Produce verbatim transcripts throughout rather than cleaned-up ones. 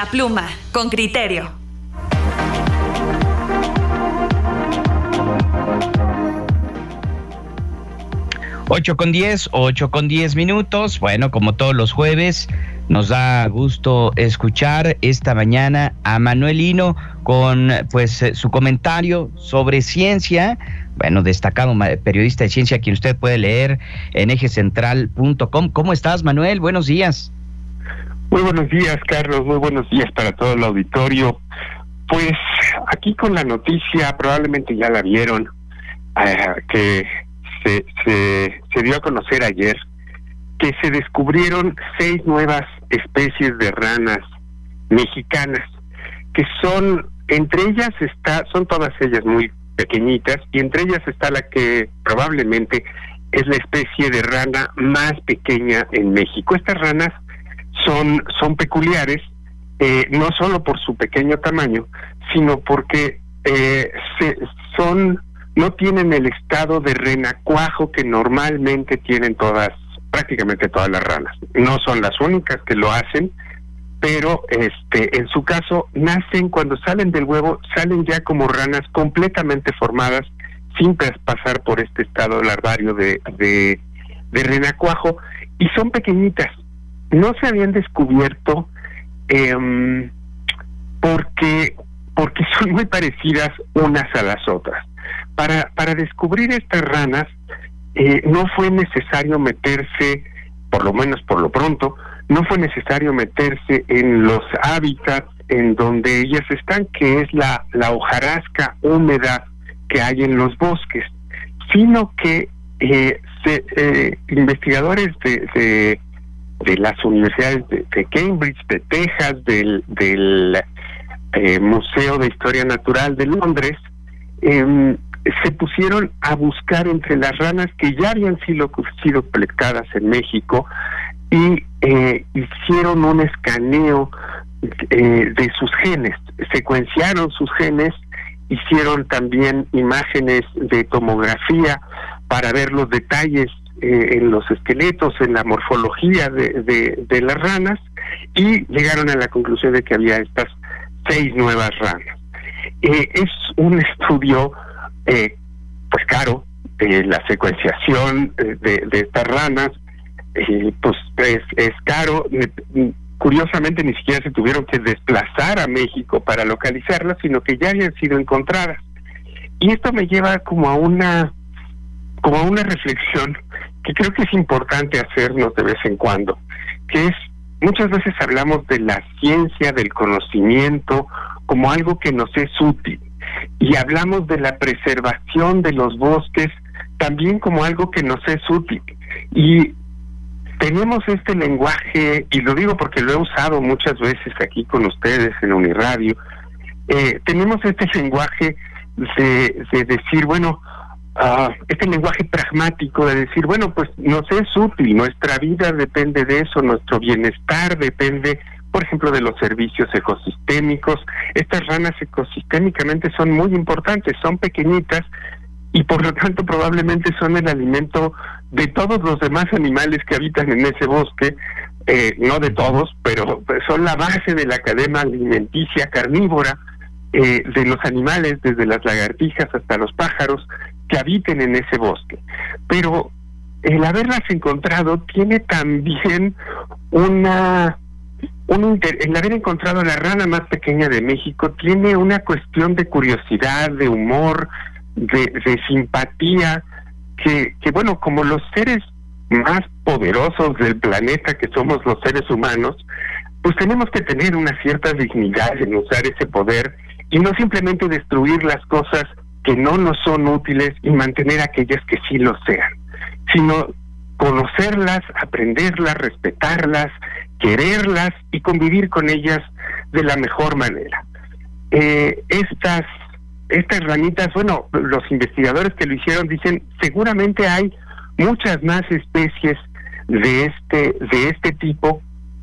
pluma, con criterio. Ocho con diez, ocho con diez minutos. Bueno, como todos los jueves, nos da gusto escuchar esta mañana a Manuel Lino con pues su comentario sobre ciencia. Bueno, destacado periodista de ciencia, quien usted puede leer en eje central punto com. ¿Cómo estás, Manuel? Buenos días. Muy buenos días, Carlos. Muy buenos días para todo el auditorio. Pues aquí con la noticia, probablemente ya la vieron, eh, que se, se, se dio a conocer ayer que se descubrieron seis nuevas especies de ranas mexicanas, que son, entre ellas está, son todas ellas muy pequeñitas, y entre ellas está la que probablemente es la especie de rana más pequeña en México. Estas ranas son, son peculiares, eh, no solo por su pequeño tamaño, sino porque eh, se, son, no tienen el estado de renacuajo que normalmente tienen todas, prácticamente todas las ranas. No son las únicas que lo hacen, pero este, en su caso nacen, cuando salen del huevo, salen ya como ranas completamente formadas, sin pasar por este estado larvario de, de, de renacuajo, y son pequeñitas. No se habían descubierto eh, porque, porque son muy parecidas unas a las otras. Para, para descubrir estas ranas, eh, no fue necesario meterse, por lo menos por lo pronto, no fue necesario meterse en los hábitats en donde ellas están, que es la, la hojarasca húmeda que hay en los bosques, sino que eh, se, eh, investigadores de, de, de las universidades de, de Cambridge, de Texas, del, del eh, Museo de Historia Natural de Londres, eh, se pusieron a buscar entre las ranas que ya habían sido, sido colectadas en México, y eh, hicieron un escaneo eh, de sus genes, secuenciaron sus genes, hicieron también imágenes de tomografía para ver los detalles eh, en los esqueletos, en la morfología de, de, de las ranas, y llegaron a la conclusión de que había estas seis nuevas ranas. Eh, es un estudio eh, pues caro, eh, la secuenciación de, de estas ranas, eh, pues es, es caro. Curiosamente ni siquiera se tuvieron que desplazar a México para localizarlas, sino que ya habían sido encontradas. Y esto me lleva como a una como a una reflexión que creo que es importante hacernos de vez en cuando, que es, muchas veces hablamos de la ciencia, del conocimiento, como algo que nos es útil, y hablamos de la preservación de los bosques también como algo que nos es útil. Y tenemos este lenguaje, y lo digo porque lo he usado muchas veces aquí con ustedes en Uniradio, eh, tenemos este lenguaje de, de decir, bueno, uh, este lenguaje pragmático de decir, bueno, pues nos es útil, nuestra vida depende de eso, nuestro bienestar depende, por ejemplo, de los servicios ecosistémicos. Estas ranas ecosistémicamente son muy importantes, son pequeñitas, y por lo tanto probablemente son el alimento de todos los demás animales que habitan en ese bosque, eh, no de todos, pero son la base de la cadena alimenticia carnívora eh, de los animales, desde las lagartijas hasta los pájaros que habiten en ese bosque. Pero el haberlas encontrado tiene también una... Un inter... el haber encontrado la rana más pequeña de México tiene una cuestión de curiosidad, de humor, de, de simpatía, que, que bueno, como los seres más poderosos del planeta que somos los seres humanos, pues tenemos que tener una cierta dignidad en usar ese poder y no simplemente destruir las cosas que no nos son útiles y mantener aquellas que sí lo sean, sino conocerlas, aprenderlas, respetarlas, quererlas y convivir con ellas de la mejor manera. Eh, estas estas ranitas, bueno, los investigadores que lo hicieron dicen, seguramente hay muchas más especies de este de este tipo,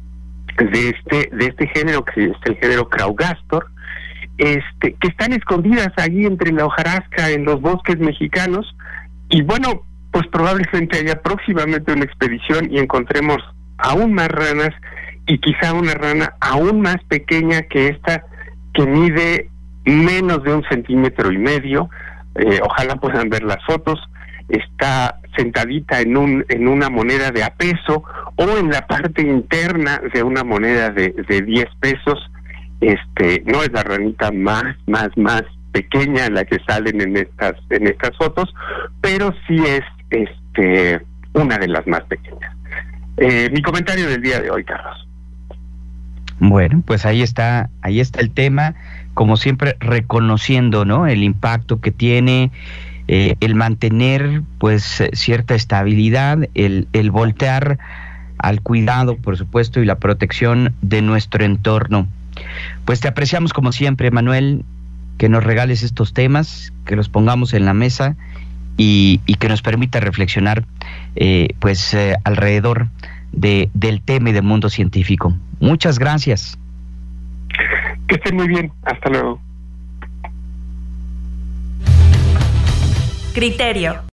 de este de este género, que es el género Craugastor, este que están escondidas allí entre la hojarasca en los bosques mexicanos, y bueno, pues probablemente haya próximamente una expedición y encontremos aún más ranas y quizá una rana aún más pequeña que esta, que mide menos de un centímetro y medio. Eh, ojalá puedan ver las fotos. Está sentadita en un en una moneda de a peso o en la parte interna de una moneda de, de diez pesos. Este no es la ranita más más más pequeña la que salen en estas en estas fotos, pero sí es este una de las más pequeñas. Eh, mi comentario del día de hoy, Carlos. Bueno, pues ahí está, ahí está el tema, como siempre reconociendo, ¿no?, el impacto que tiene eh, el mantener pues cierta estabilidad, el, el voltear al cuidado, por supuesto, y la protección de nuestro entorno. Pues te apreciamos como siempre, Manuel, que nos regales estos temas, que los pongamos en la mesa y, y que nos permita reflexionar eh, pues eh, alrededor de, del tema y del mundo científico. Muchas gracias. Que estén muy bien. Hasta luego. Criterio.